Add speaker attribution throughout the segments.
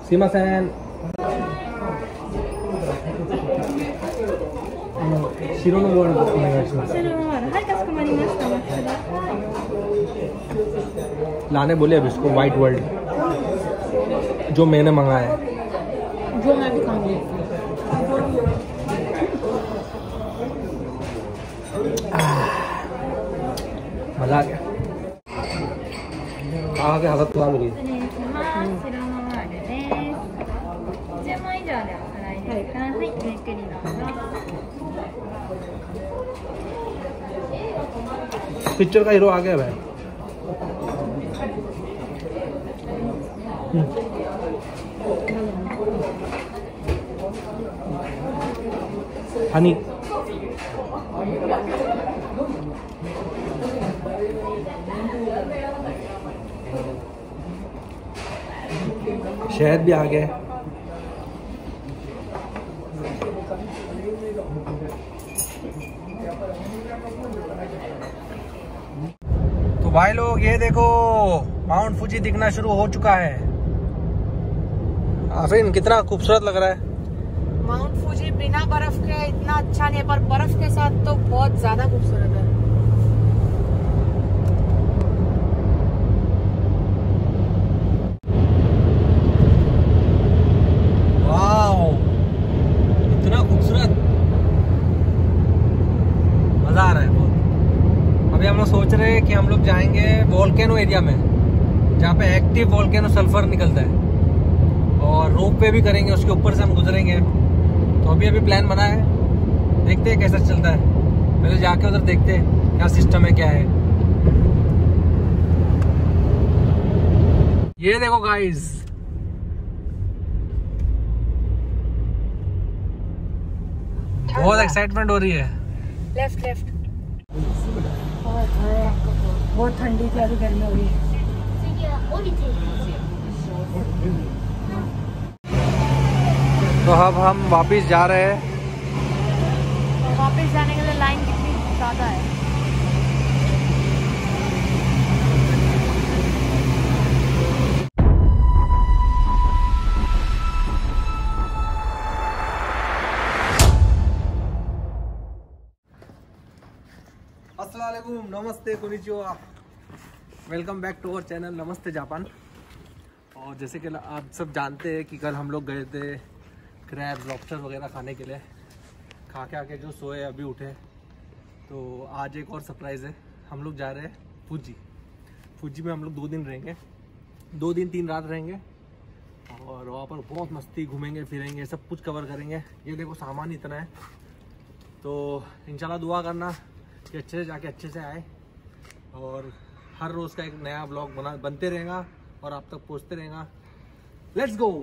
Speaker 1: सीमा-सेन白のボールお願いします。
Speaker 2: 白のボール、はい、かしこまりました。お待ちください。
Speaker 1: लाने बोले अब इसको वाइट वर्ल्ड जो मैंने मंगाया है,
Speaker 2: जो मैं भी खाऊंगी।
Speaker 1: मजा आ गया। आगे हालत खराब हो गई।
Speaker 2: 白のボールです。10万以上でお払いですか。はい、ゆっくりどうぞ。
Speaker 1: पिक्चर का हीरो आ गया भाई। हनी शहद भी आ गया। तो भाई लोग ये देखो माउंट फुजी दिखना शुरू हो चुका है। आफरीन कितना खूबसूरत लग रहा है।
Speaker 3: माउंट फुजी बिना बर्फ के इतना अच्छा नहीं है, पर बर्फ के साथ तो बहुत ज्यादा खूबसूरत है।
Speaker 1: वाओ, इतना खूबसूरत, मजा आ रहा है बहुत। अभी हम लोग सोच रहे हैं कि हम लोग जाएंगे वोल्केनो एरिया में, जहाँ पे एक्टिव वोल्केनो सल्फर निकलता है, और रोप वे भी करेंगे, उसके ऊपर से हम गुजरेंगे। तो अभी प्लान बना है, देखते हैं कैसा चलता है। पहले जाके उधर देखते हैं क्या सिस्टम है, क्या है। ये देखो गाइस, बहुत एक्साइटमेंट हो रही है।
Speaker 3: लेफ्ट लेफ्ट बहुत ठंडी थी, अभी गर्मी हो रही है।
Speaker 1: तो अब हम वापस जा रहे हैं।
Speaker 3: वापस जाने के लिए लाइन कितनी ज़्यादा है।
Speaker 1: अस्सलाम वालेकुम, नमस्ते, कोनिचिवा। Welcome back to our channel Namaste Japan. और जैसे कि आप सब जानते हैं कि कल हम लोग गए थे क्रैब्स लॉबस्टर वगैरह खाने के लिए। खा के आके जो सोए अभी उठे। तो आज एक और सरप्राइज़ है, हम लोग जा रहे हैं फुजी में। हम लोग 2 दिन रहेंगे, 2 दिन 3 रात रहेंगे, और वहाँ पर बहुत मस्ती, घूमेंगे फिरेंगे, सब कुछ कवर करेंगे। ये देखो सामान इतना है, तो इंशाल्लाह दुआ करना कि अच्छे से जाके अच्छे से आए, और हर रोज़ का एक नया ब्लॉग बनते रहेगा और आप तक पहुँचते रहेगा। Let's go.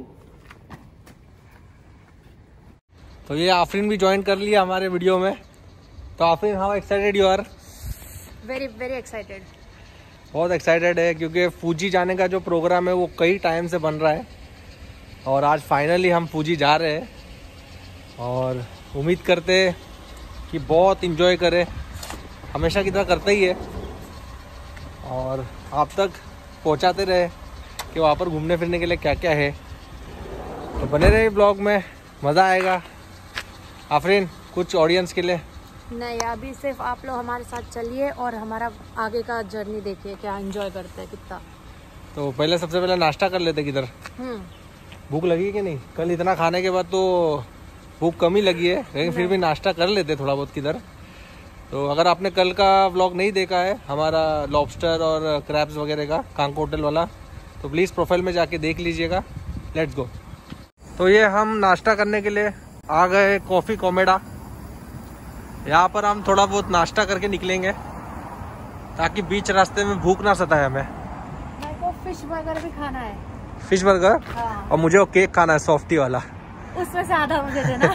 Speaker 1: तो ये आफरीन भी ज्वाइन कर लिया हमारे वीडियो में। तो Afreen, how excited you are?
Speaker 3: Very very excited.
Speaker 1: बहुत एक्साइटेड है, क्योंकि फुजी जाने का जो प्रोग्राम है वो कई टाइम से बन रहा है, और आज फाइनली हम फुजी जा रहे हैं। और उम्मीद करते हैं कि बहुत इंजॉय करें, हमेशा की तरह करते ही है, और आप तक पहुंचाते रहे कि वहाँ पर घूमने फिरने के लिए क्या क्या है। तो बने रहे ब्लॉग में, मज़ा आएगा। आफरीन, कुछ ऑडियंस के लिए?
Speaker 3: नहीं, अभी सिर्फ आप लोग हमारे साथ चलिए और हमारा आगे का जर्नी देखिए, क्या एंजॉय करते हैं कितना।
Speaker 1: तो पहले सबसे पहले नाश्ता कर लेते किधर। भूख लगी कि नहीं? कल इतना खाने के बाद तो भूख कम ही लगी है, लेकिन फिर भी नाश्ता कर लेते थोड़ा बहुत किधर। तो अगर आपने कल का व्लॉग नहीं देखा है हमारा लॉबस्टर और क्रैब्स वगैरह का कांग होटल वाला, तो प्लीज़ प्रोफाइल में जाके देख लीजिएगा। Let's go. तो ये हम नाश्ता करने के लिए आ गए कॉफ़ी कॉमेडा। यहाँ पर हम थोड़ा बहुत नाश्ता करके निकलेंगे, ताकि बीच रास्ते में भूख ना सताए हमें।
Speaker 3: मेरे को फिश बर्गर भी खाना है।
Speaker 1: Fish burger?
Speaker 3: हाँ।
Speaker 1: और मुझे वो केक खाना है, सॉफ्टी वाला।
Speaker 3: उसमें से आधा मुझे देना।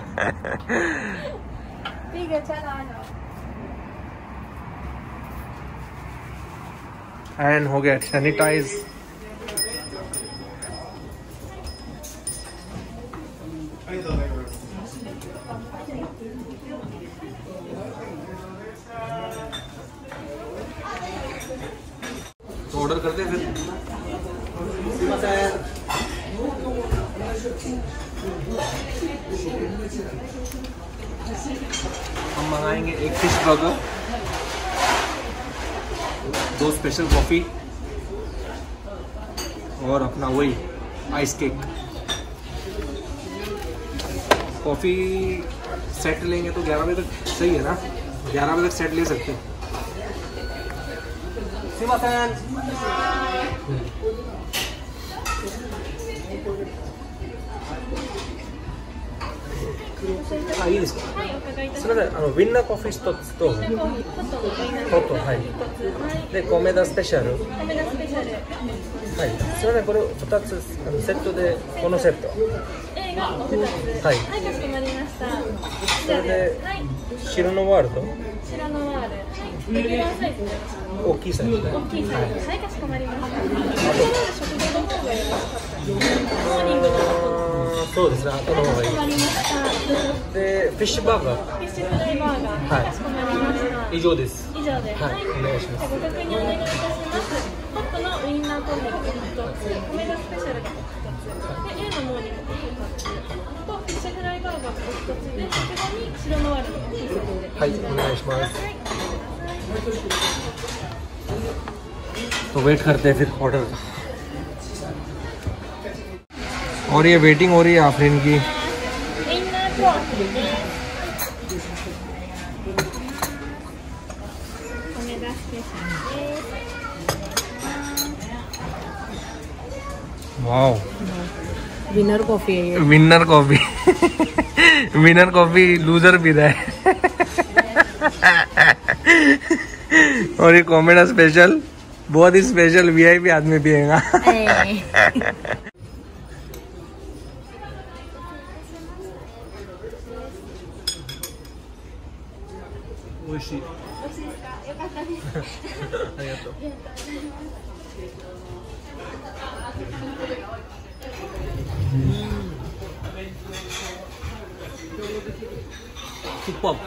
Speaker 3: ठीक है, चल आ जाओ।
Speaker 1: एंड हो गया सैनिटाइज। तो ऑर्डर करते हैं फिर। हम मंगाएंगे एक फिश बर्गर, 2 स्पेशल कॉफ़ी और अपना वही आइस केक। कॉफ़ी सेट लेंगे तो 11 बजे तक सही है ना? 11 बजे तक सेट ले सकते हैं।あ、いいですか。すみません、ウィンナーコーヒー1つとホット、はい。で、米田スペシャル。はい。すみません、これ2つセットでこのセット。
Speaker 2: 映画2つ。
Speaker 1: はい。
Speaker 2: はい、かしこまりました。
Speaker 1: それで白のワールド。
Speaker 2: 白のワール。レギュラーサイズで。
Speaker 1: 大きいサイズで。
Speaker 2: 大きいサイズ。はい、かしこまりました。食後の方が良かったです。モーニングの後。
Speaker 1: そうですね、後の方がいい。
Speaker 2: かしこまりました。
Speaker 1: で、フィッシュバーガー。
Speaker 2: フィッシュフライバーガー。
Speaker 1: はい
Speaker 2: かしこまりました。
Speaker 1: 以上です。
Speaker 2: 以上です。
Speaker 1: はい、お願いします。
Speaker 2: ご確認お願いいたします。ホットのウインナーコーヒーが1つ、米田スペシャルが1つ、で A のモーニングが2つ、とフィッシュフライバーガーが1つで、食後に白のワールドが1つで。
Speaker 1: はい、お願いします。
Speaker 2: はい。
Speaker 1: तो वेट करते हैं फिर ऑर्डर का। और ये वेटिंग हो रही है आफरीन की।
Speaker 2: ウインナーコーヒーです。米田スペシャルです。
Speaker 1: वाओ,
Speaker 3: विनर कॉफी है ये।
Speaker 1: Winner coffee. Winner coffee loser पी रहा है। और ये कॉमेडा स्पेशल, बहुत ही स्पेशल वीआईपी आदमी पिएगा। सुपर।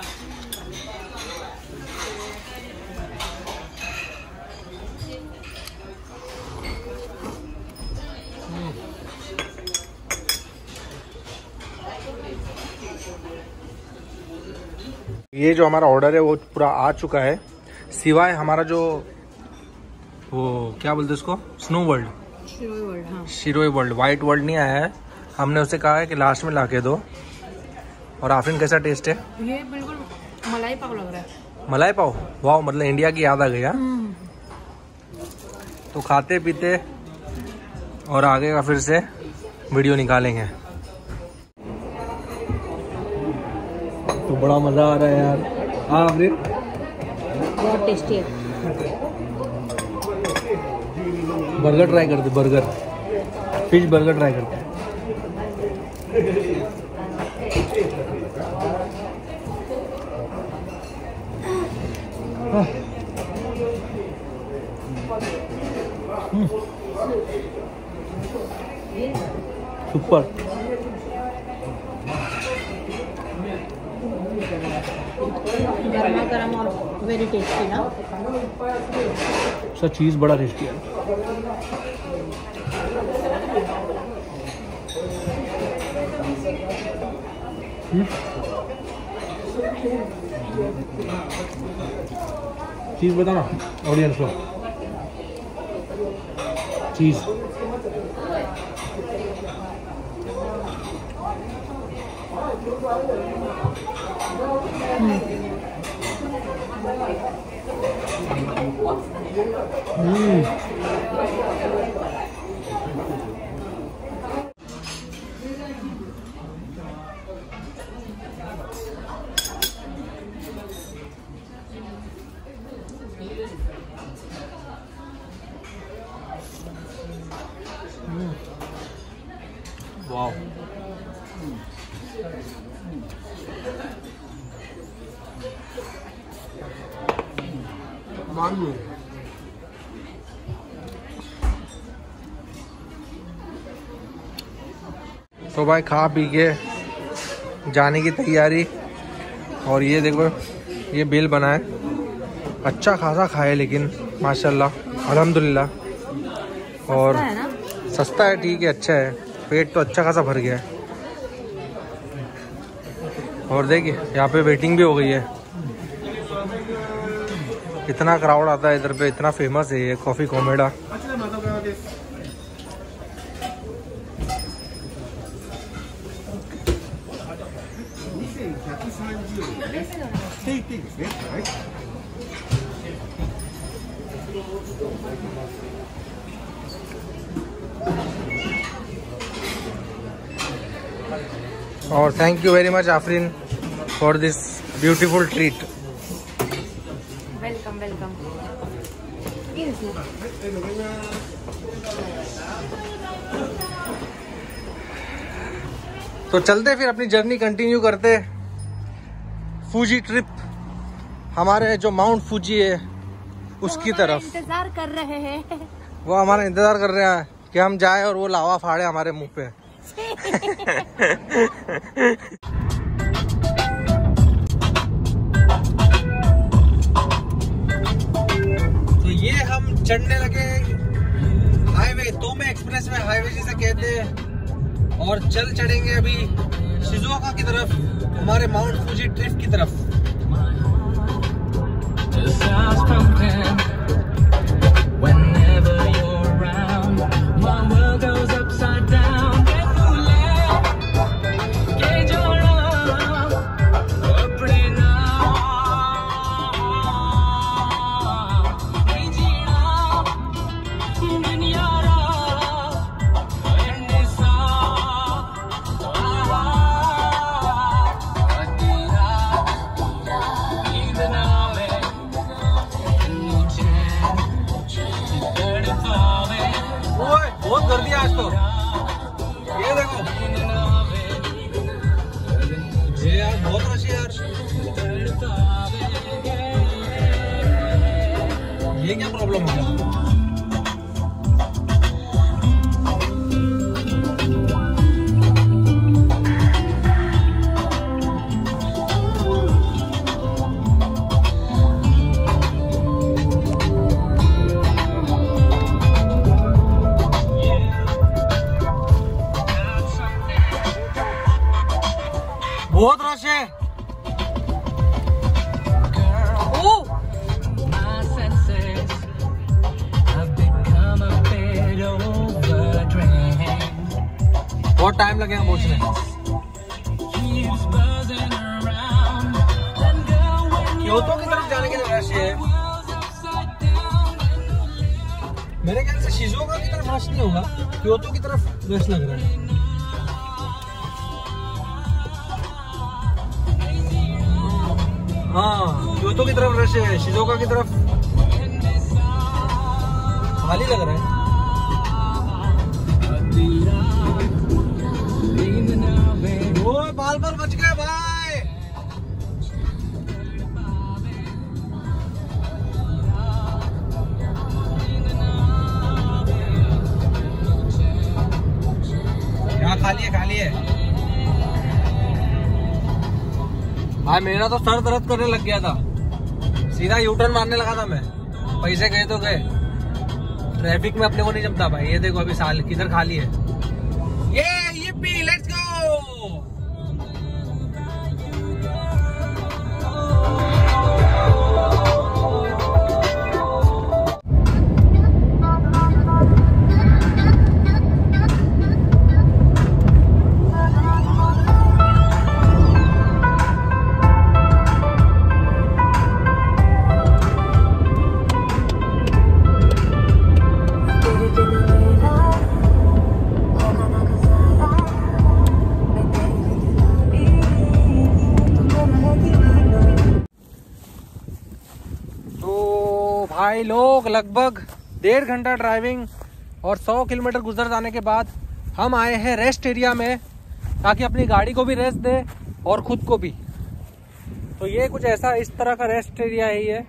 Speaker 1: ये जो हमारा ऑर्डर है वो पूरा आ चुका है, सिवाय हमारा जो वो क्या बोलते हैं उसको, स्नो वर्ल्ड, शिरोई वर्ल्ड, वाइट वर्ल्ड नहीं आया है। हमने उसे कहा है कि लास्ट में लाके दो। और आफरीन कैसा टेस्ट है?
Speaker 3: ये बिल्कुल मलाई पाव लग रहा है।
Speaker 1: मलाई पाव, वाह, मतलब इंडिया की याद आ गई। तो खाते पीते और आगे का फिर से वीडियो निकालेंगे। तो बड़ा मजा आ रहा है यार। हाँ आफरीन,
Speaker 3: बहुत टेस्टी है।
Speaker 1: बर्गर ट्राई करते, बर्गर, फिश बर्गर ट्राई करते। सुपर।
Speaker 3: गर्मा गर्म और वेरी टेस्टी ना।
Speaker 1: उसका चीज़ बड़ा टेस्टी है। चीज़ बताना ऑडियंस को, चीज़ वाह। तो भाई खा पी के जाने की तैयारी। और ये देखो, ये बिल बना है, अच्छा खासा खाए लेकिन माशाल्लाह अल्हम्दुलिल्लाह। और
Speaker 3: है ना?
Speaker 1: सस्ता है, ठीक है, अच्छा है, पेट तो अच्छा खासा भर गया है। और देखिए यहाँ पे वेटिंग भी हो गई है। इतना क्राउड आता है इधर पे, इतना फेमस है ये कॉफ़ी कोमेडा। और thank you very much Afreen for this beautiful treat.
Speaker 3: Welcome welcome.
Speaker 1: तो चलते फिर अपनी जर्नी कंटिन्यू करते। फूजी ट्रिप, हमारे जो माउंट फूजी है उसकी तरफ
Speaker 3: इंतजार कर रहे हैं।
Speaker 1: वो हमारा इंतजार कर रहे हैं कि हम जाए और वो लावा फाड़े हमारे मुंह पे। तो ये हम चढ़ने लगे हाईवे, तोमे एक्सप्रेस में, हाईवे जिसे कहते हैं, और चल चढ़ेंगे अभी शिजुओका की तरफ, हमारे माउंट फूजी ट्रिप की तरफ। बहुत गर्दी है आज तो, ये देखो, ये यार बहुत रश है यार। ये क्या प्रॉब्लम हो गया? बहुत रश है। बहुत टाइम लगेगा पहुंचने। क्योतो की तरफ जाने के लिए रश है। मेरे ख्याल से शिजुओका की तरफ रश नहीं होगा, क्योतो की तरफ रश लग रहा है। हाँ, क्योतो की तरफ रश है, शिजुओका की तरफ खाली लग रहा है। ओ बाल बाल बच गए भाई। यहाँ खाली है, खाली है। भाई मेरा तो सर दर्द करने लग गया था, सीधा यूटर्न मारने लगा था मैं। पैसे गए तो गए, ट्रैफिक में अपने को नहीं जमता भाई। ये देखो अभी साल किधर खाली है। ये पी, लेट्स गो। भाई लोग लगभग 1.5 घंटा ड्राइविंग और 100 किलोमीटर गुजर जाने के बाद हम आए हैं रेस्ट एरिया में, ताकि अपनी गाड़ी को भी रेस्ट दे और खुद को भी। तो ये कुछ ऐसा इस तरह का रेस्ट एरिया है। ये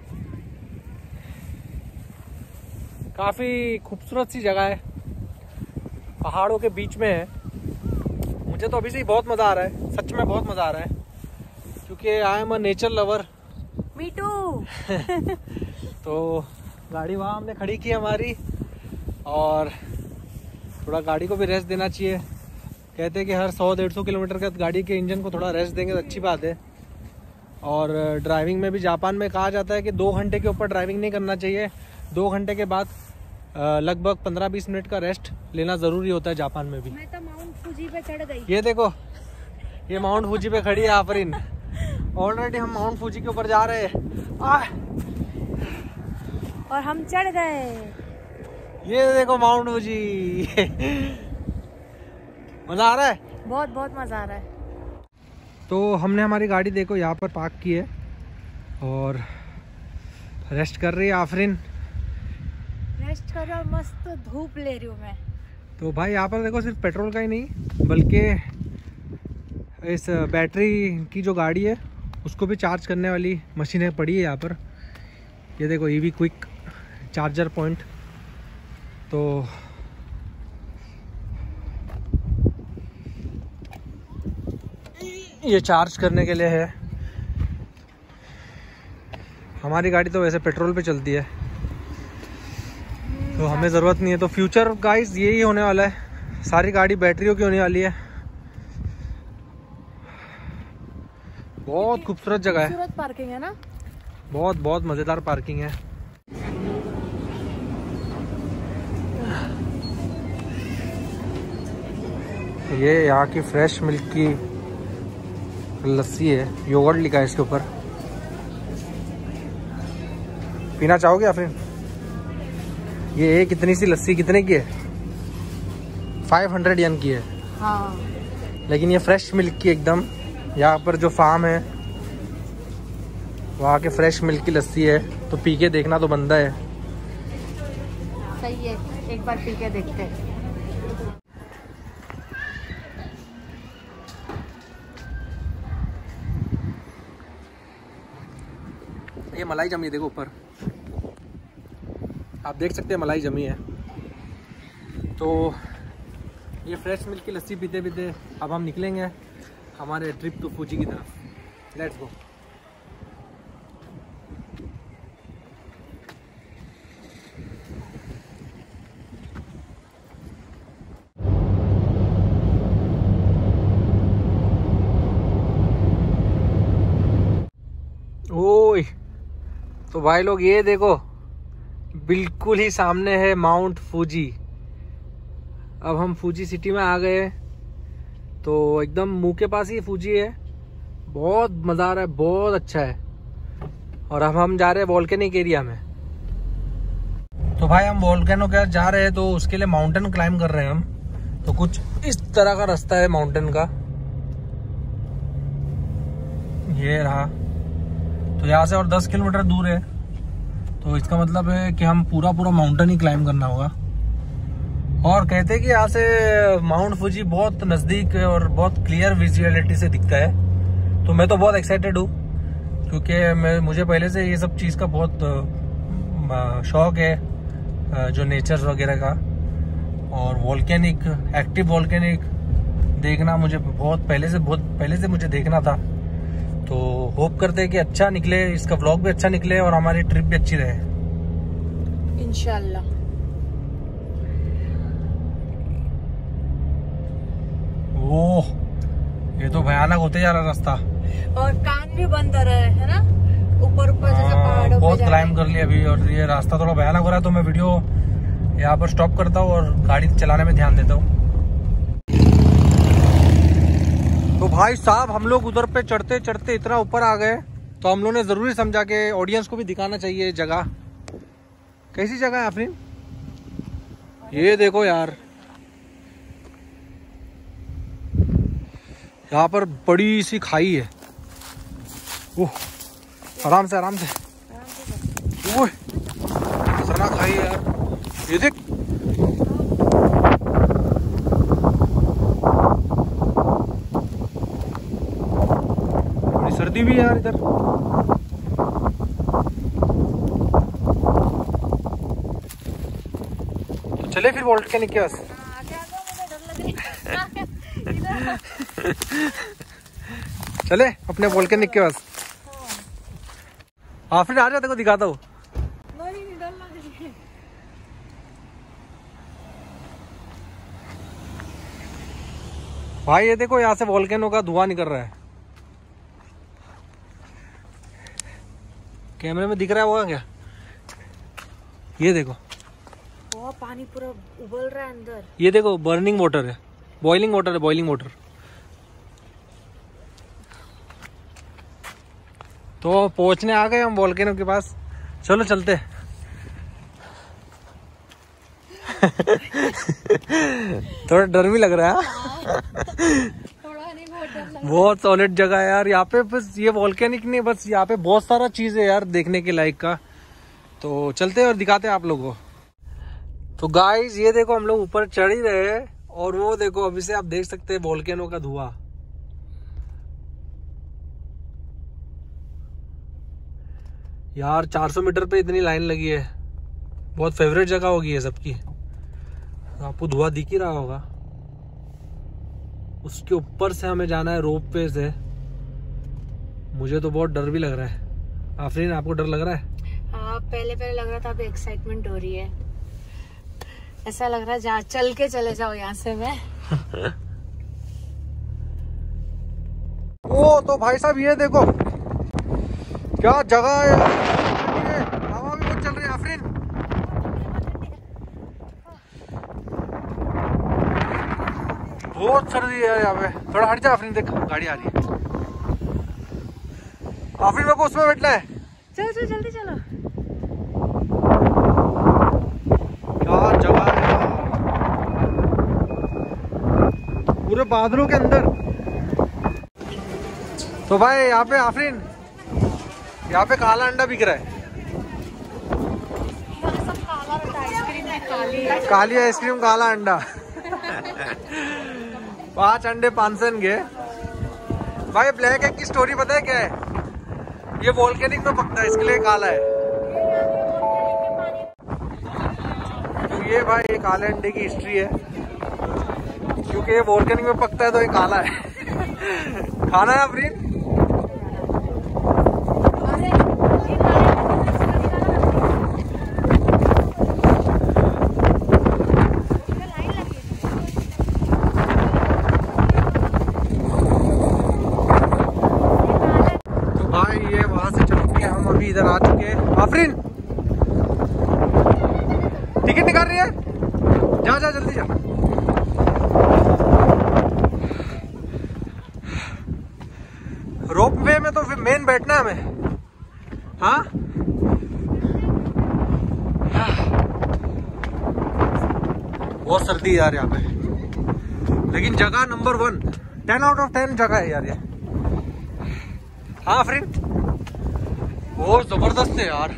Speaker 1: काफ़ी खूबसूरत सी जगह है, पहाड़ों के बीच में है। मुझे तो अभी से ही बहुत मज़ा आ रहा है, सच में बहुत मज़ा आ रहा है, क्योंकि I am a nature lover.
Speaker 3: Me too.
Speaker 1: तो गाड़ी वहाँ हमने खड़ी की हमारी, और थोड़ा गाड़ी को भी रेस्ट देना चाहिए, कहते हैं कि हर 100-150 किलोमीटर का गाड़ी के इंजन को थोड़ा रेस्ट देंगे तो अच्छी बात है। और ड्राइविंग में भी जापान में कहा जाता है कि 2 घंटे के ऊपर ड्राइविंग नहीं करना चाहिए। 2 घंटे के बाद लगभग 15-20 मिनट का रेस्ट लेना ज़रूरी होता है जापान में भी।
Speaker 3: मैं तो माउंट फूजी पे चढ़ गई।
Speaker 1: ये देखो, ये माउंट फूजी पे खड़ी है आफरीन। ऑलरेडी हम माउंट फूजी के ऊपर जा रहे हैं
Speaker 3: और हम चढ़ गए।
Speaker 1: ये देखो माउंट फूजी। मजा आ रहा है,
Speaker 3: बहुत बहुत मजा आ रहा है।
Speaker 1: तो हमने हमारी गाड़ी देखो यहाँ पर पार्क की है और रेस्ट कर रही है आफरीन।
Speaker 3: रेस्ट कर रहा हूँ, मस्त धूप ले रही हूँ मैं।
Speaker 1: तो भाई यहाँ पर देखो सिर्फ पेट्रोल का ही नहीं बल्कि इस बैटरी की जो गाड़ी है उसको भी चार्ज करने वाली मशीनें पड़ी है यहाँ पर। ये देखो ईवी क्विक चार्जर पॉइंट। तो ये चार्ज करने के लिए है। हमारी गाड़ी तो वैसे पेट्रोल पे चलती है तो हमें ज़रूरत नहीं है। तो फ्यूचर गाइस यही होने वाला है, सारी गाड़ी बैटरियों की होने वाली है। बहुत खूबसूरत जगह है,
Speaker 3: खूबसूरत पार्किंग है ना,
Speaker 1: बहुत बहुत मज़ेदार पार्किंग है। ये यहाँ की फ्रेश मिल्क की लस्सी है, योगर्ट लिखा है इसके ऊपर। पीना चाहोगे आफरीन? ये कितनी सी लस्सी कितने की है? 500 येन की है।
Speaker 3: हाँ।
Speaker 1: लेकिन ये फ्रेश मिल्क की एकदम, यहाँ पर जो फार्म है वहाँ के फ्रेश मिल्क की लस्सी है। तो पी के देखना तो बनता है।
Speaker 3: सही है, एक बार पी के देखते हैं।
Speaker 1: ये मलाई जमी है, देखो ऊपर आप देख सकते हैं मलाई जमी है। तो ये फ्रेश मिल्क की लस्सी पीते पीते अब हम निकलेंगे हमारे ट्रिप टू फूजी की तरफ। Let's go. ओए तो भाई लोग ये देखो, बिल्कुल ही सामने है माउंट फूजी। अब हम फूजी सिटी में आ गए, तो एकदम मुंह के पास ही फूजी है। बहुत मज़ा आ रहा है, बहुत अच्छा है। और अब हम जा रहे हैं वोल्केनिक एरिया में। तो भाई हम वोल्केनो के जा रहे हैं, तो उसके लिए माउंटेन क्लाइम कर रहे हैं हम। तो कुछ इस तरह का रास्ता है माउंटेन का, ये रहा। तो यहाँ से और 10 किलोमीटर दूर है, तो इसका मतलब है कि हम पूरा माउंटेन ही क्लाइम करना होगा। और कहते हैं कि यहाँ से माउंट फूजी बहुत नज़दीक है और बहुत क्लियर विजुअलिटी से दिखता है। तो मैं तो बहुत एक्साइटेड हूँ, क्योंकि मुझे पहले से ये सब चीज़ का बहुत शौक है, जो नेचर वगैरह का। और वोल्केनिक, एक्टिव वोल्केनिक देखना मुझे बहुत पहले से मुझे देखना था। तो होप करते हैं कि अच्छा निकले, इसका व्लॉग भी अच्छा निकले और हमारी ट्रिप भी अच्छी रहे
Speaker 3: इंशाल्लाह।
Speaker 1: ओह, ये तो भयानक होते जा रहा रास्ता।
Speaker 3: और कान भी बंद रहा है ना, ऊपर जैसे पहाड़ों
Speaker 1: बहुत क्लाइम कर लिया अभी, और ये रास्ता थोड़ा भयानक हो रहा है। तो मैं वीडियो यहाँ पर स्टॉप करता हूँ और गाड़ी चलाने में ध्यान देता हूँ। तो भाई साहब हम लोग उधर पे चढ़ते चढ़ते इतना ऊपर आ गए, तो हम लोगों ने जरूरी समझा कि ऑडियंस को भी दिखाना चाहिए जगह। कैसी जगह है आफरीन? ये देखो यार, यहाँ पर बड़ी सी खाई है। ओह, आराम से आराम से। ओह, खतरनाक खाई है यार, ये देख। सर्दी भी है यार इधर। तो चले फिर वोल्केनिक के पास। चले अपने वोल्केनिक के पास। हाँ फिर आ जाते को दिखाता हूँ। भाई ये देखो यहाँ से वोल्केनो का धुआं निकल रहा है। कैमरे में दिख रहा होगा क्या? ये देखो
Speaker 3: वो पानी पूरा उबल रहा है अंदर।
Speaker 1: ये देखो बर्निंग वाटर है, बॉइलिंग वाटर है, बॉइलिंग वाटर। तो पहुंचने आ गए हम वोल्केनो के पास। चलो चलते। थोड़ा डर भी लग रहा है। बहुत सॉलिड जगह है यार यहाँ पे। बस ये वोल्केनिक नहीं, बस यहाँ पे बहुत सारा चीज है यार देखने के लायक का। तो चलते हैं और दिखाते हैं आप लोगों को। तो गाइस ये देखो हम लोग ऊपर चढ़ ही रहे हैं और वो देखो अभी से आप देख सकते हैं वोल्केनो का धुआं। यार 400 मीटर पे इतनी लाइन लगी है। बहुत फेवरेट जगह होगी है सबकी। आपको धुआं दिख ही रहा होगा। उसके ऊपर से हमें जाना है रोप वे से। मुझे तो बहुत डर भी लग रहा है। आफरीन आपको डर लग रहा है?
Speaker 3: हाँ पहले लग रहा था, अभी एक्साइटमेंट हो रही है। ऐसा लग रहा है जहाँ चल के चले जाओ यहाँ से मैं।
Speaker 1: ओ तो भाई साहब ये देखो क्या जगह है। हवा भी बहुत चल रही है आफरीन। बहुत सर्दी है यहाँ पे। थोड़ा हट जा आफरीन, देख गाड़ी आ रही है। आफरीन मेरे को उसमें बैठना है।
Speaker 3: चलो चलो जल्दी चलो।
Speaker 1: क्या जगह है पूरे बादलों के अंदर। तो भाई यहाँ पे आफरीन, यहाँ पे काला अंडा बिक रहा है। काली आइसक्रीम काला अंडा। 5 अंडे 500 के। भाई ब्लैक एग की स्टोरी पता है क्या है? ये वोल्केनिक में पकता है इसके लिए काला है। तो ये भाई ये काले अंडे की हिस्ट्री है। क्योंकि ये वोल्केनिक में पकता है तो ये काला है। खाना है आफरीन? इधर आ चुके हैं। आफरीन टिकट निकाल रही है? जा जा जल्दी जा। रोप वे में तो मेन बैठना है हमें। हाँ बहुत सर्दी है यार यहाँ पे, लेकिन जगह नंबर 1, 10 आउट ऑफ 10 जगह है यार ये। हाँ आफरीन बहुत जबरदस्त है यार।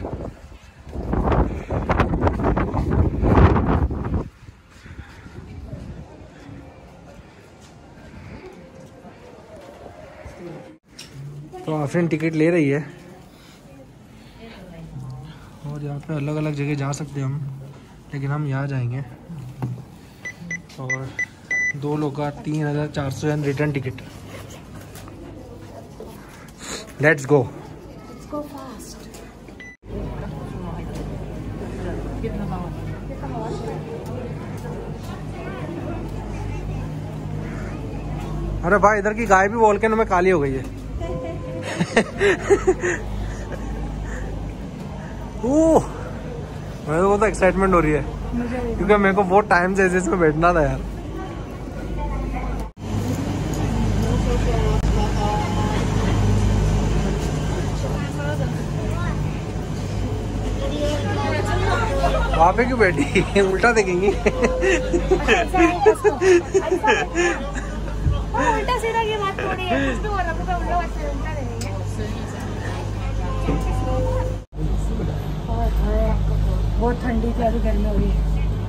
Speaker 1: तो आफरीन टिकट ले रही है और यहाँ पे अलग अलग जगह जा सकते हैं हम, लेकिन हम यहाँ जाएंगे। और 2 लोग का 3400 रिटर्न टिकट। Let's go. अरे भाई इधर की गाय भी वोल्केनो में काली हो गई है। ओह मेरे को तो एक्साइटमेंट हो रही है क्योंकि मेरे को बहुत टाइम से इसमें बैठना था यार। वहाँ पे क्यों बैठी? उल्टा देखेंगी।
Speaker 3: उल्टा सीधा की बात थोड़ी है। कुछ भी हो रहा है उल्टा देंगे। बहुत ठंडी थी, अभी गर्मी हो रही है।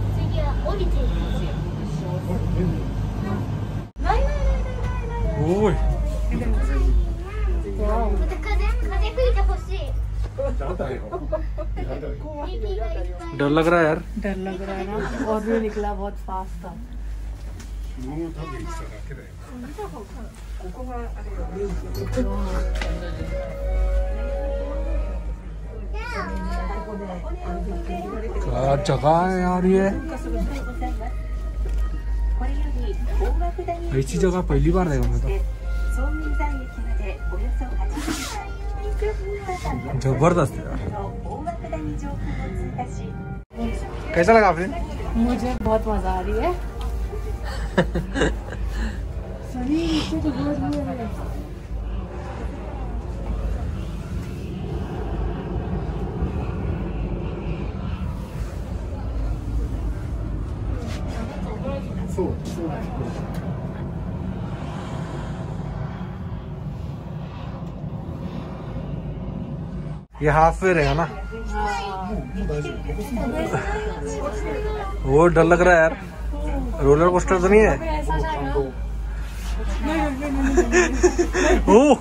Speaker 1: डर लग रहा है यार।
Speaker 3: डर लग रहा है ना। और भी निकला बहुत फास्ट था।
Speaker 1: क्या जगह है यार ये। ऐसी जगह पहली बार देखा मैं तो। जबरदस्त यार। कैसा लगा आपने?
Speaker 3: मुझे बहुत मजा आ रही है।
Speaker 1: ये हाफ वे रहेगा ना? वो डर लग रहा है यार। रोलर कोस्टर तो नहीं है? ओह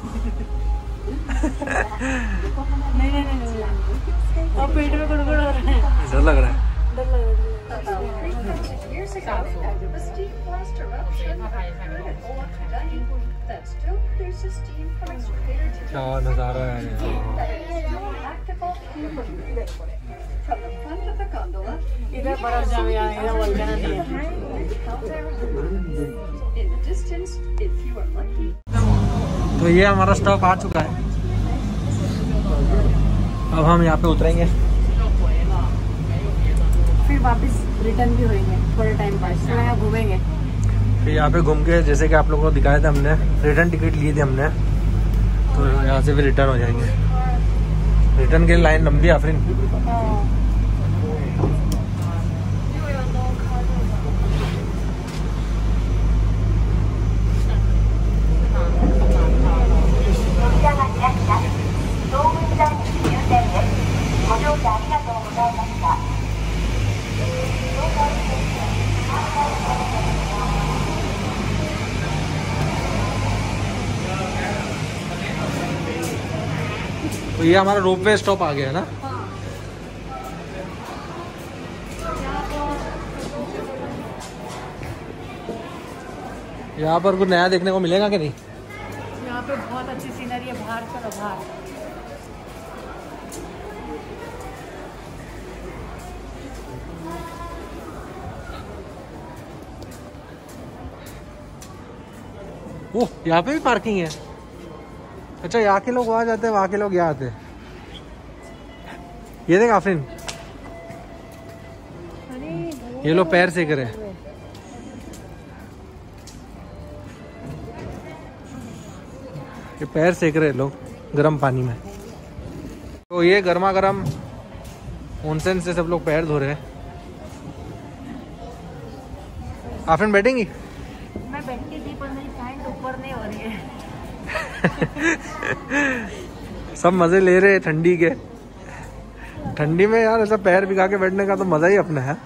Speaker 3: और पेट में गुड़गुड़ हो रहा है।
Speaker 1: डर लग रहा है। क्या नजारा है
Speaker 3: इधर बर्फ जमी है, इधर वोल्केनो नहीं है।
Speaker 1: तो ये हमारा स्टॉप आ चुका है। अब हम यहाँ पे उतरेंगे,
Speaker 3: फिर वापस रिटर्न भी होंगे थोड़े टाइम बाद। थोड़ा यहाँ घूमेंगे,
Speaker 1: फिर यहाँ पे घूम के जैसे कि आप लोगों को दिखाया था हमने, रिटर्न टिकट लिए थे हमने, तो यहाँ से भी रिटर्न हो जाएंगे। रिटर्न के लिए लाइन लंबी है आफरीन। तो ये हमारा रोपवे स्टॉप आ गया है ना? यहाँ पर कुछ नया देखने को मिलेगा कि नहीं?
Speaker 3: यहाँ पे बहुत अच्छी सीनरी है। बाहर चलो बाहर।
Speaker 1: ओह, यहाँ पे भी पार्किंग है। अच्छा, यहाँ के लोग वहाँ जाते हैं, वहाँ के लोग यहाँ आते हैं। ये देख आफरीन, ये लोग पैर सेक रहे हैं। ये पैर सेक रहे हैं लोग गर्म पानी में। तो ये गर्मा गर्म ओनसेन से सब लोग पैर धो रहे हैं। आफरीन बैठेंगी?
Speaker 3: मैं बैठी थी पर मेरी पैंट ऊपर नहीं हो रही है।
Speaker 1: सब मजे ले रहे हैं ठंडी के। ठंडी में यार ऐसा पैर भिगा के बैठने का तो मजा ही अपना है।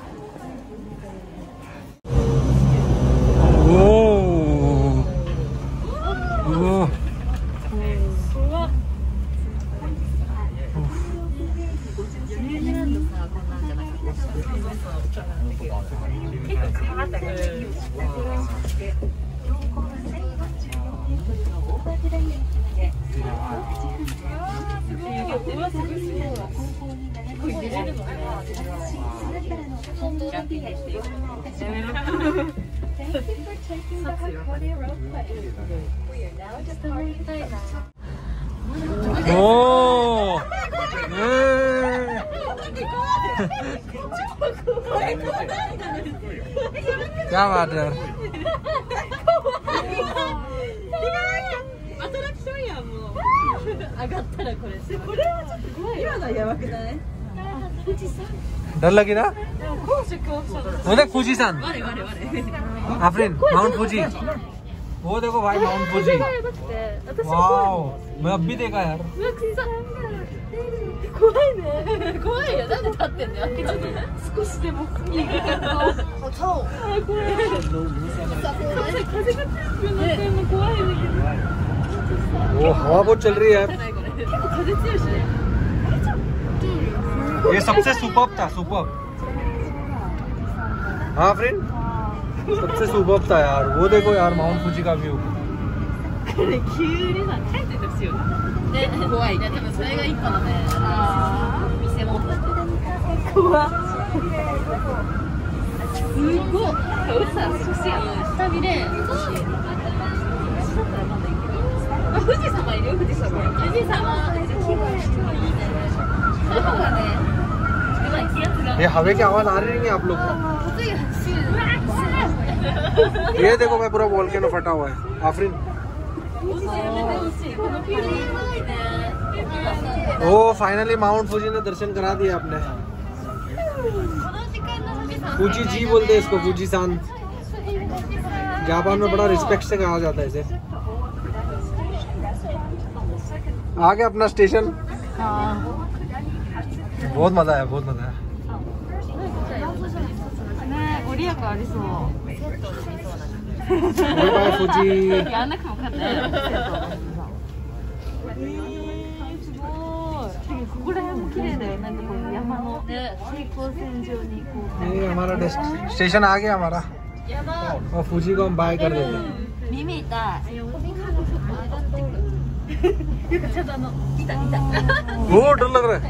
Speaker 1: क्या बात है यार। डर लगी ना? वो देख फूजी सान आफरीन, माउंट फूजी। वो देखो भाई माउंट फूजी। वाओ, मैं अब भी देखा यार। वो हवा बहुत चल रही है। ये सबसे सुपर्ब था, सुपर्ब। हाँ फ्रेंड, सबसे सुपर्ब था यार। वो देखो यार माउंट फूजी का व्यू। ये हवे की आवाज आ रही है आप लोग को? ये देखो मैं पूरा वोल्केनो फटा हुआ है। Afreen oh finally Mount Fuji ने दर्शन करा दिया आपने। फूजी जी बोलते हैं इसको, फूजी सान। जापान में बड़ा रिस्पेक्ट से कहा जाता है इसे। आ गया अपना स्टेशन। बहुत मजा आया, बहुत मजा आया। Bye Fuji. ये हमारा स्टेशन आ गया हमारा, और फूजी को हम बाय कर देते हैं। वो डर लग रहा है।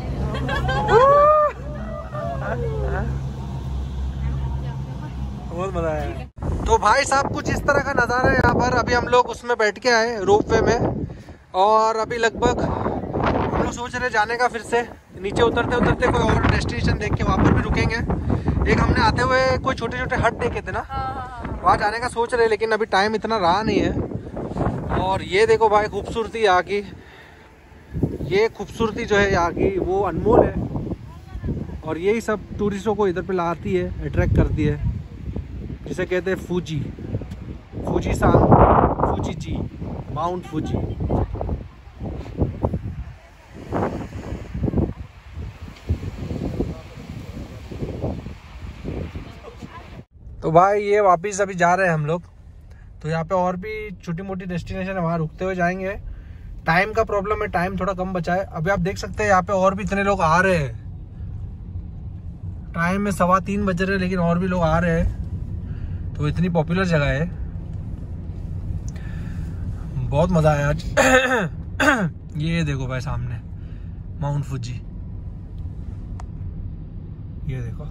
Speaker 1: बहुत मजा आया। तो भाई साहब कुछ इस तरह का नज़ारा है यहाँ पर। अभी हम लोग उसमें बैठ के आए रोपवे में, और अभी लगभग हम लोग सोच रहे जाने का। फिर से नीचे उतरते उतरते कोई और डेस्टिनेशन देख के वहाँ पर भी रुकेंगे। एक हमने आते हुए कोई छोटे छोटे हट देखे थे ना, वहाँ जाने का सोच रहे, लेकिन अभी टाइम इतना रहा नहीं है। और ये देखो भाई खूबसूरती यहाँ की, ये खूबसूरती जो है यहाँ की वो अनमोल है। और यही सब टूरिस्टों को इधर पे लाती है, अट्रैक्ट करती है, जिसे कहते हैं फूजी, फूजी सान, फूजी जी, माउंट फूजी। तो भाई ये वापस अभी जा रहे हैं हम लोग। तो यहाँ पे और भी छोटी मोटी डेस्टिनेशन है, वहाँ रुकते हुए जाएंगे। टाइम का प्रॉब्लम है, टाइम थोड़ा कम बचा है। अभी आप देख सकते हैं यहाँ पे और भी इतने लोग आ रहे हैं। टाइम में 3:15 बज रहे हैं, लेकिन और भी लोग आ रहे हैं। तो इतनी पॉपुलर जगह है, बहुत मजा आया आज। ये देखो भाई सामने माउंट फूजी, ये देखो।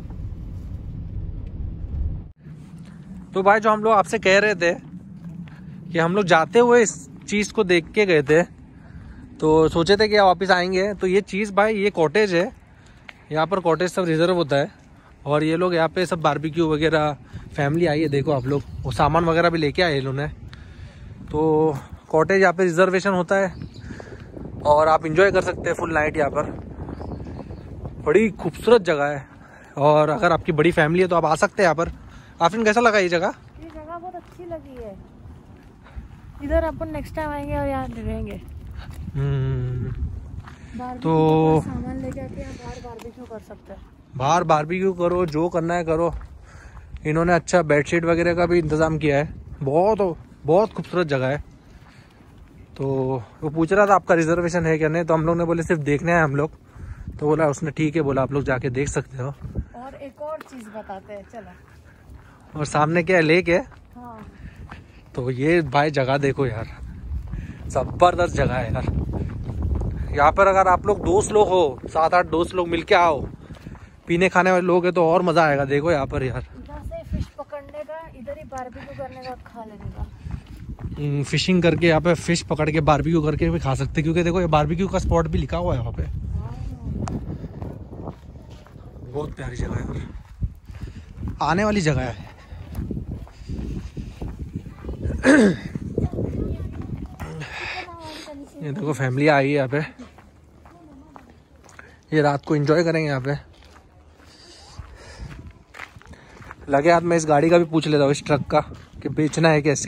Speaker 1: तो भाई जो हम लोग आपसे कह रहे थे कि हम लोग जाते हुए इस चीज को देख के गए थे, तो सोचे थे कि वापस आएंगे। तो ये चीज भाई, ये कॉटेज है। यहाँ पर कॉटेज सब रिजर्व होता है, और ये लोग यहाँ पे सब बारबेक्यू वगैरह, फैमिली आई है देखो आप लोग, वो सामान वगैरह भी लेके आए इन्होंने। तो कॉटेज यहाँ पे रिजर्वेशन होता है, और आप इंजॉय कर सकते हैं फुल नाइट यहाँ पर। बड़ी खूबसूरत जगह है, और अगर आपकी बड़ी फैमिली है तो आप आ सकते हैं यहाँ पर। आफरीन कैसा लगा ये जगह?
Speaker 3: ये जगह बहुत अच्छी लगी है। इधर अपन नेक्स्ट टाइम आएंगे और यहाँ रहेंगे।
Speaker 1: तो
Speaker 3: सामान लेके आके यहाँ बाहर बारबेक्यू कर सकते हैं।
Speaker 1: बाहर बारबेक्यू करो, जो करना है करो। इन्होंने अच्छा बेडशीट वगैरह का भी इंतजाम किया है। बहुत बहुत खूबसूरत जगह है। तो वो पूछ रहा था आपका रिजर्वेशन है क्या नहीं, तो हम लोग ने बोले सिर्फ देखने हैं हम लोग। तो बोला उसने ठीक है, बोला आप लोग जाके देख सकते हो।
Speaker 3: और एक और चीज बताते हैं, चलो।
Speaker 1: और सामने क्या है, लेक है।
Speaker 3: हाँ।
Speaker 1: तो ये भाई जगह देखो यार, जबरदस्त जगह है यार। यहाँ पर अगर आप लोग दोस्त लोग हो, 7-8 दोस्त लोग मिलके आओ, पीने खाने वाले लोग हैं, तो और मजा आएगा। देखो यहाँ पर यार,
Speaker 3: इधर से फिश पकड़ने का, इधर ही बारबेक्यू करने का, खा लेने का।
Speaker 1: फिशिंग करके यहाँ पे फिश पकड़ के बारबेक्यू करके भी खा सकते हैं, क्योंकि देखो ये बारबेक्यू का स्पॉट भी लिखा हुआ है वहाँ पे। बहुत प्यारी जगह है और आने वाली जगह है। ये देखो फैमिली आई है यहाँ पे, ये रात को एंजॉय करेंगे यहाँ पे। लगे हाथ में इस गाड़ी का भी पूछ लेता हूँ, इस ट्रक का, कि बेचना है कैसे।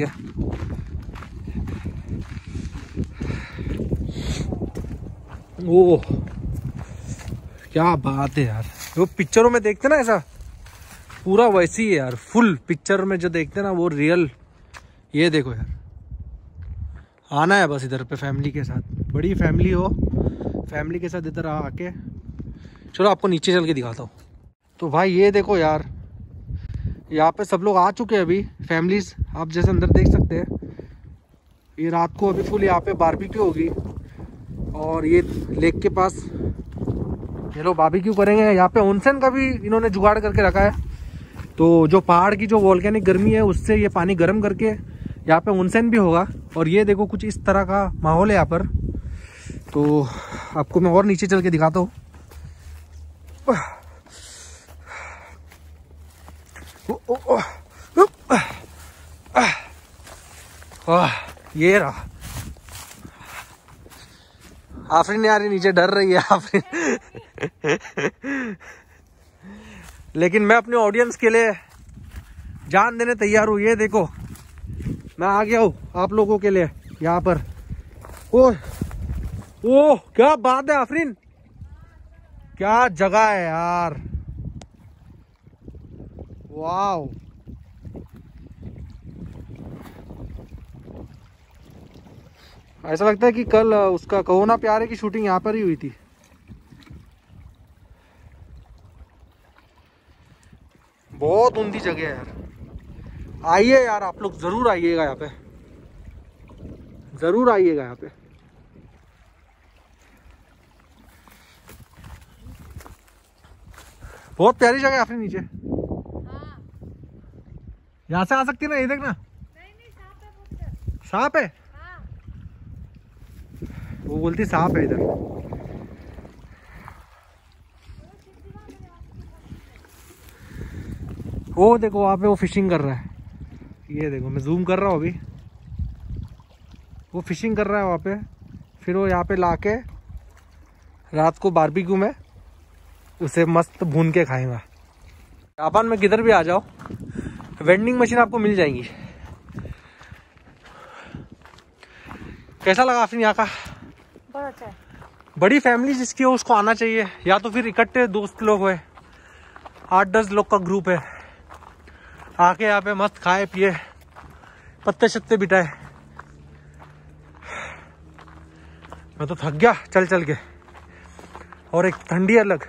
Speaker 1: ओह क्या बात है यार, वो पिक्चरों में देखते ना ऐसा, पूरा वैसे ही है यार। फुल पिक्चर में जो देखते ना वो रियल। ये देखो यार, आना है बस इधर पे फैमिली के साथ, बड़ी फैमिली हो, फैमिली के साथ इधर आके। चलो आपको नीचे चल के दिखाता हूँ। तो भाई ये देखो यार, यहाँ पे सब लोग आ चुके हैं अभी, फैमिलीज आप जैसे अंदर देख सकते हैं। ये रात को अभी फुल यहाँ पे बारबेक्यू होगी, और ये लेक के पास ये लोग बारबेक्यू करेंगे। यहाँ पे ऑनसेन का भी इन्होंने जुगाड़ करके रखा है, तो जो पहाड़ की जो वोल्केनिक गर्मी है उससे ये पानी गर्म करके यहाँ पे उनसेन भी होगा। और ये देखो कुछ इस तरह का माहौल है यहाँ पर। तो आपको मैं और नीचे चल के दिखाता हूँ। ये रहा आफरीन यार, नीचे डर रही है आफरीन। लेकिन मैं अपने ऑडियंस के लिए जान देने तैयार हूँ। ये देखो मैं आ गया हूँ आप लोगों के लिए यहाँ पर। ओह क्या बात है आफरीन, क्या जगह है यार, वाव। ऐसा लगता है कि कल उसका कहो ना प्यारे की शूटिंग यहाँ पर ही हुई थी। बहुत ऊंची जगह है यार। आइए यार आप लोग जरूर आइएगा यहाँ पे, जरूर आइएगा यहाँ पे। बहुत प्यारी जगह है अपने नीचे। यहाँ से आ सकती है ना, ये देखना। नहीं, सांप है। वो बोलती सांप है इधर। वो देखो वहाँ पे वो फिशिंग कर रहा है। ये देखो मैं जूम कर रहा हूँ अभी, वो फिशिंग कर रहा है वहाँ पे। फिर वो यहाँ पे लाके रात को बारबेक्यू में उसे मस्त भून के खाएगा। जापान में किधर भी आ जाओ वेंडिंग मशीन आपको मिल जाएंगी। कैसा लगा आपने यहाँ का?
Speaker 3: बहुत अच्छा है।
Speaker 1: बड़ी फैमिली जिसकी हो उसको आना चाहिए, या तो फिर इकट्ठे दोस्त लोग हुए, 8-10 लोग का ग्रुप है, आके यहाँ पे मस्त खाए पिए, पत्ते शत्ते बिठाए। मैं तो थक गया चल चल के, और एक ठंडी अलग।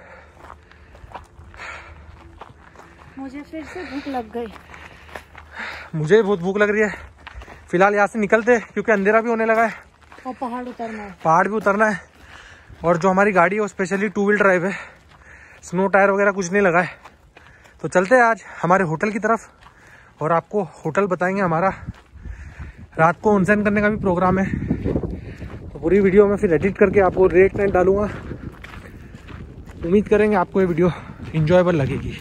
Speaker 3: मुझे फिर से भूख लग गई।
Speaker 1: मुझे बहुत भूख लग रही है। फिलहाल यहाँ से निकलते क्योंकि अंधेरा भी होने लगा है
Speaker 3: और पहाड़ उतरना है।
Speaker 1: पहाड़ भी उतरना है। और जो हमारी गाड़ी है वो स्पेशली 2 व्हील ड्राइव है, स्नो टायर वगैरह कुछ नहीं लगा है। तो चलते हैं आज हमारे होटल की तरफ, और आपको होटल बताएंगे। हमारा रात को ऑनसेन करने का भी प्रोग्राम है, तो पूरी वीडियो में फिर एडिट करके आपको रेट नाइट डालूंगा। उम्मीद करेंगे आपको ये वीडियो इंजॉयबल लगेगी।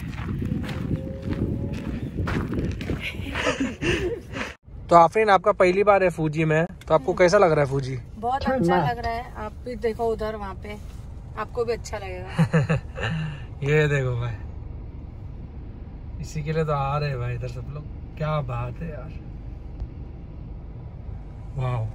Speaker 1: तो आफरीन आपका पहली बार है फूजी में, तो आपको कैसा लग रहा है फूजी?
Speaker 3: बहुत अच्छा लग रहा है। आप भी देखो उधर, वहाँ पे आपको भी अच्छा लगेगा।
Speaker 1: ये देखो भाई, इसी के लिए तो आ रहे हैं भाई इधर सब लोग। क्या बात है यार, वाह।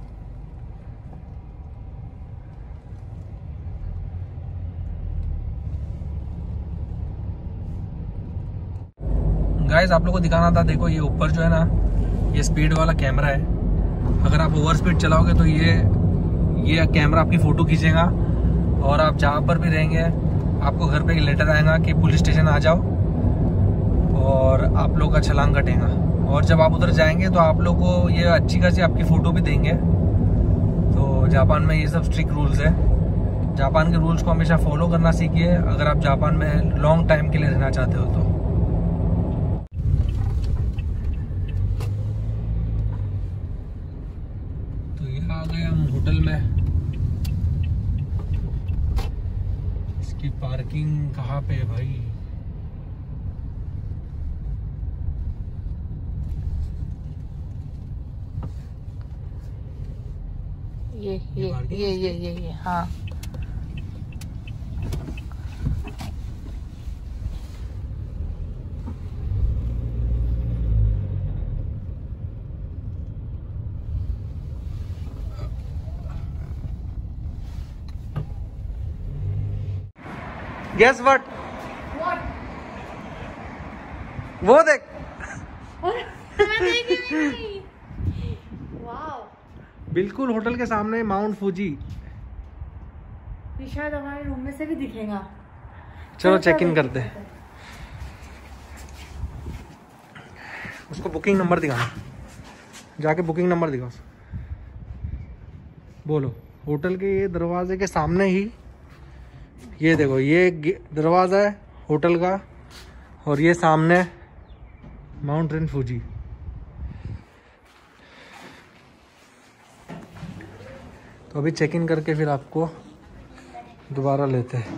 Speaker 1: गाइस आप लोगों को दिखाना था, देखो ये ऊपर जो है ना, ये स्पीड वाला कैमरा है। अगर आप ओवर स्पीड चलाओगे तो ये कैमरा आपकी फ़ोटो खींचेगा, और आप जहाँ पर भी रहेंगे आपको घर पे एक लेटर आएगा कि पुलिस स्टेशन आ जाओ, और आप लोग का चालान कटेगा। और जब आप उधर जाएंगे तो आप लोग को ये अच्छी खासी आपकी फ़ोटो भी देंगे। तो जापान में ये सब स्ट्रिक्ट रूल्स है। जापान के रूल्स को हमेशा फॉलो करना सीखिए अगर आप जापान में लॉन्ग टाइम के लिए रहना चाहते हो तो। आ गए हम होटल में। इसकी पार्किंग कहाँ पे है भाई?
Speaker 3: ये हाँ।
Speaker 1: Guess what? वो देख। बिल्कुल होटल के सामने माउंट फूजी।
Speaker 3: शायद हमारे रूम में से भी दिखेगा।
Speaker 1: चलो चेक इन करते हैं। उसको बुकिंग नंबर दिखाना, जाके बुकिंग नंबर दिखाओ। बोलो। होटल के ये दरवाजे के सामने ही, ये देखो ये दरवाज़ा है होटल का, और ये सामने माउंटेन फूजी। तो अभी चेक इन करके फिर आपको दोबारा लेते हैं।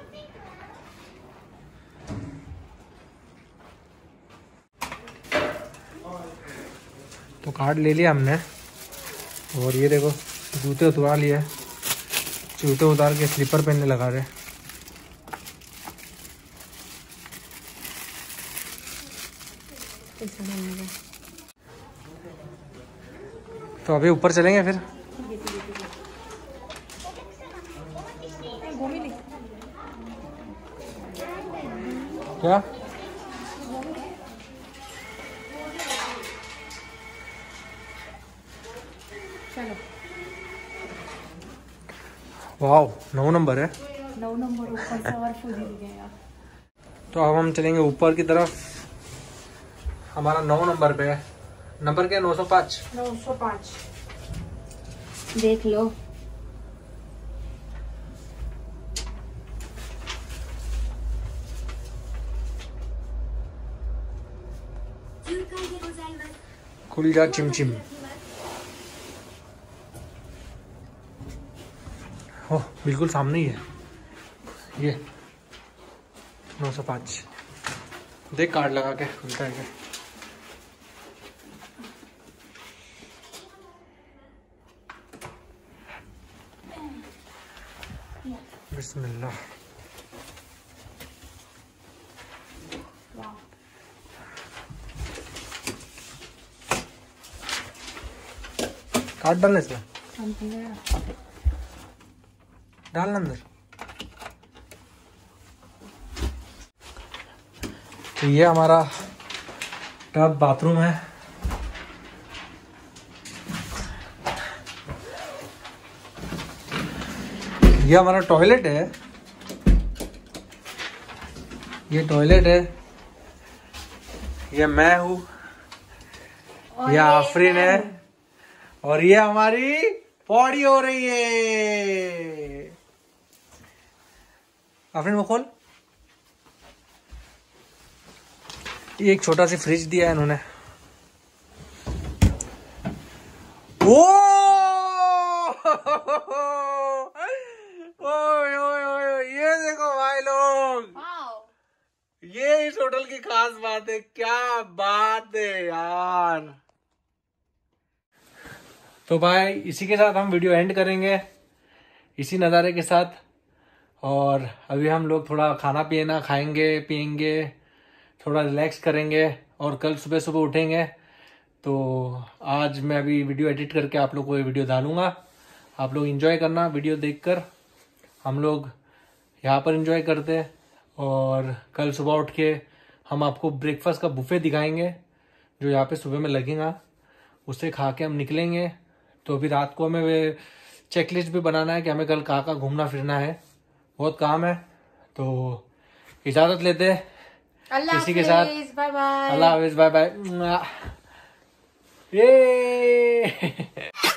Speaker 1: तो कार्ड ले लिया हमने और ये देखो जूते उतार लिए, जूते उतार के स्लीपर पहनने लगा रहे। तो अभी ऊपर चलेंगे फिर। क्या
Speaker 3: चलो।
Speaker 1: वाह 9 नंबर है।
Speaker 3: 9 नंबर ऊपर से और फूजी दिखेगा।
Speaker 1: तो अब हम चलेंगे ऊपर की तरफ। हमारा 9 नंबर पे है। नंबर क्या है? 905।
Speaker 3: 905 देख लो।
Speaker 1: खुल जा चिमचिम। हो बिल्कुल सामने ही है ये 905। देख कार्ड लगा के खुलता है क्या? बिस्मिल्लाह। कार्ड डालने से डालना अंदर। तो ये हमारा टब बाथरूम है। ये हमारा टॉयलेट है। ये टॉयलेट है। ये मैं हूँ, ये आफरीन है और ये हमारी पौड़ी हो रही है। आफरीन वो खोल। ये एक छोटा सा फ्रिज दिया है इन्होंने। ओ ये देखो भाई लोग, ये इस होटल की खास बात है। क्या बात है यार। तो भाई इसी के साथ हम वीडियो एंड करेंगे, इसी नज़ारे के साथ। और अभी हम लोग थोड़ा खाना पीना खाएंगे पियेंगे, थोड़ा रिलैक्स करेंगे और कल सुबह सुबह उठेंगे। तो आज मैं अभी वीडियो एडिट करके आप लोग को ये वीडियो डालूंगा। आप लोग एंजॉय करना वीडियो देखकर। हम लोग यहाँ पर एंजॉय करते हैं और कल सुबह उठ के हम आपको ब्रेकफास्ट का बुफे दिखाएंगे जो यहाँ पे सुबह में लगेगा। उसे खा के हम निकलेंगे। तो अभी रात को हमें वे चेकलिस्ट भी बनाना है कि हमें कल कहाँ कहाँ घूमना फिरना है। बहुत काम है। तो इजाज़त लेते हैं इसी के साथ।
Speaker 3: Bye bye.
Speaker 1: अल्लाह हाफिज़, बाय बाय। ये